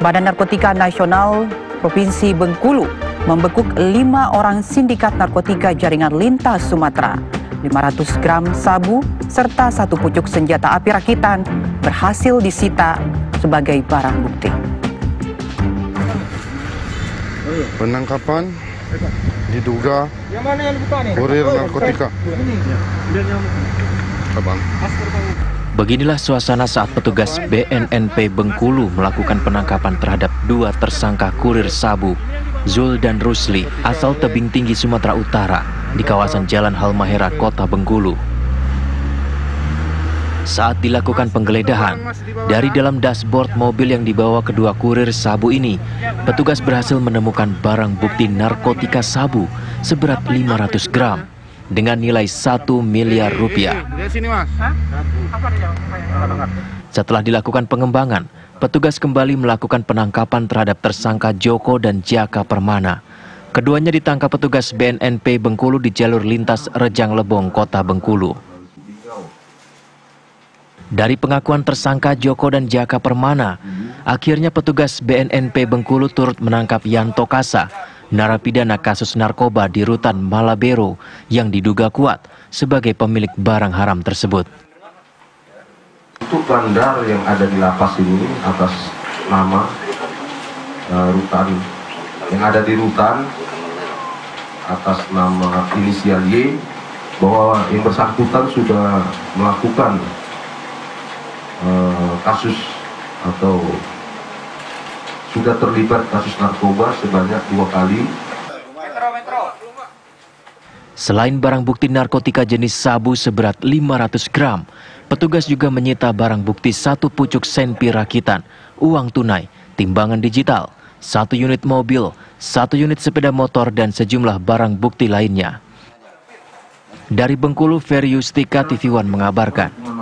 Badan Narkotika Nasional Provinsi Bengkulu membekuk 5 orang sindikat narkotika jaringan lintas Sumatera. 500 gram sabu serta 1 pucuk senjata api rakitan berhasil disita sebagai barang bukti. Penangkapan diduga kurir narkotika. Beginilah suasana saat petugas BNNP Bengkulu melakukan penangkapan terhadap 2 tersangka kurir sabu, Zul dan Rusli, asal Tebing Tinggi, Sumatera Utara, di kawasan Jalan Halmahera, Kota Bengkulu. Saat dilakukan penggeledahan, dari dalam dashboard mobil yang dibawa kedua kurir sabu ini, petugas berhasil menemukan barang bukti narkotika sabu seberat 500 gram dengan nilai 1 miliar rupiah. Setelah dilakukan pengembangan, petugas kembali melakukan penangkapan terhadap tersangka Joko dan Jaka Permana. Keduanya ditangkap petugas BNNP Bengkulu di jalur lintas Rejang Lebong, Kota Bengkulu. Dari pengakuan tersangka Joko dan Jaka Permana, akhirnya petugas BNNP Bengkulu turut menangkap Yanto Kasa, narapidana kasus narkoba di Rutan Malabero yang diduga kuat sebagai pemilik barang haram tersebut. Untuk bandar yang ada di lapas ini atas nama rutan yang ada di rutan atas nama inisial Y, bahwa yang bersangkutan sudah melakukan kasus atau sudah terlibat kasus narkoba sebanyak 2 kali. Selain barang bukti narkotika jenis sabu seberat 500 gram, petugas juga menyita barang bukti 1 pucuk senpi rakitan, uang tunai, timbangan digital, 1 unit mobil, 1 unit sepeda motor, dan sejumlah barang bukti lainnya. Dari Bengkulu, Ferry Yustika, TV One mengabarkan.